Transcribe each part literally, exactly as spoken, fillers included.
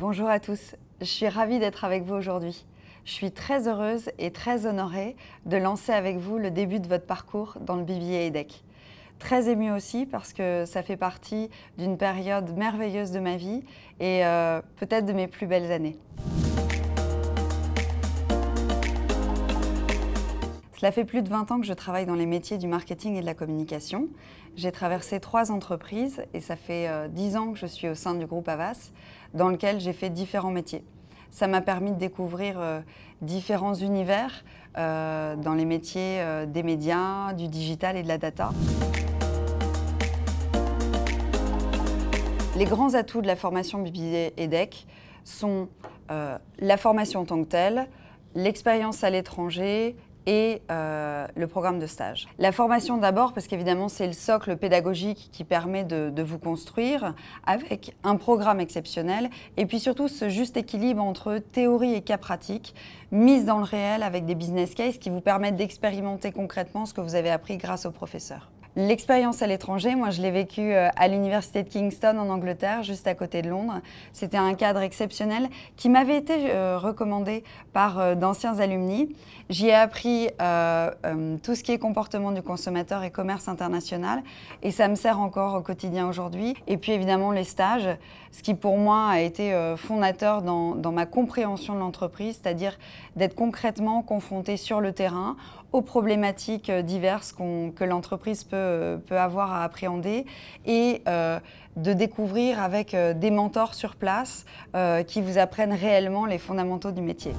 Bonjour à tous, je suis ravie d'être avec vous aujourd'hui. Je suis très heureuse et très honorée de lancer avec vous le début de votre parcours dans le B B A EDHEC. Très émue aussi parce que ça fait partie d'une période merveilleuse de ma vie et euh, peut-être de mes plus belles années. Cela fait plus de vingt ans que je travaille dans les métiers du marketing et de la communication. J'ai traversé trois entreprises et ça fait euh, dix ans que je suis au sein du groupe Havas, dans lequel j'ai fait différents métiers. Ça m'a permis de découvrir euh, différents univers euh, dans les métiers euh, des médias, du digital et de la data. Les grands atouts de la formation B B A EDHEC sont euh, la formation en tant que telle, l'expérience à l'étranger et euh, le programme de stage. La formation d'abord, parce qu'évidemment c'est le socle pédagogique qui permet de, de vous construire avec un programme exceptionnel et puis surtout ce juste équilibre entre théorie et cas pratique, mise dans le réel avec des business cases qui vous permettent d'expérimenter concrètement ce que vous avez appris grâce aux professeurs. L'expérience à l'étranger, moi je l'ai vécue à l'université de Kingston en Angleterre, juste à côté de Londres. C'était un cadre exceptionnel qui m'avait été euh, recommandé par euh, d'anciens alumni. J'y ai appris euh, euh, tout ce qui est comportement du consommateur et commerce international et ça me sert encore au quotidien aujourd'hui. Et puis évidemment les stages, ce qui pour moi a été euh, fondateur dans, dans ma compréhension de l'entreprise, c'est-à-dire d'être concrètement confronté sur le terrain aux problématiques diverses qu'on, que l'entreprise peut, peut avoir à appréhender et euh, de découvrir avec euh, des mentors sur place euh, qui vous apprennent réellement les fondamentaux du métier.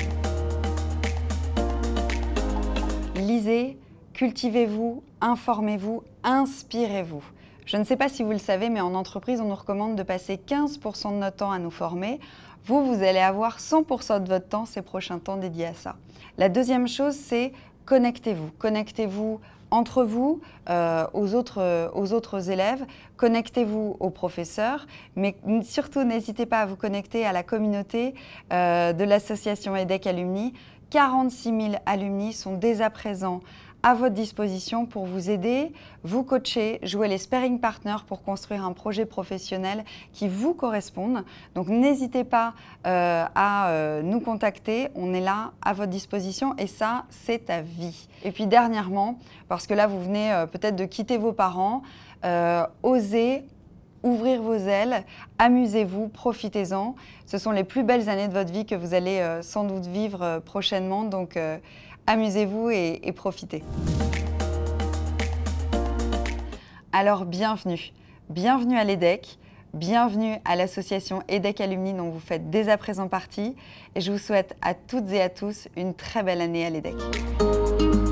Lisez, cultivez-vous, informez-vous, inspirez-vous. Je ne sais pas si vous le savez, mais en entreprise, on nous recommande de passer quinze pour cent de notre temps à nous former. Vous, vous allez avoir cent pour cent de votre temps ces prochains temps dédiés à ça. La deuxième chose, c'est connectez-vous. Connectez-vous entre vous, euh, aux, autres, euh, aux autres élèves, connectez-vous aux professeurs, mais surtout n'hésitez pas à vous connecter à la communauté euh, de l'association EDHEC Alumni. quarante-six mille alumni sont dès à présent à votre disposition pour vous aider, vous coacher, jouer les sparring partners pour construire un projet professionnel qui vous corresponde. Donc n'hésitez pas euh, à euh, nous contacter, on est là à votre disposition et ça, c'est à vie. Et puis dernièrement, parce que là vous venez euh, peut-être de quitter vos parents, euh, osez ouvrir vos ailes, amusez-vous, profitez-en. Ce sont les plus belles années de votre vie que vous allez euh, sans doute vivre euh, prochainement. Donc, euh, amusez-vous et, et profitez. Alors, bienvenue. Bienvenue à l'EDHEC, bienvenue à l'association EDHEC Alumni dont vous faites dès à présent partie. Et je vous souhaite à toutes et à tous une très belle année à l'EDHEC.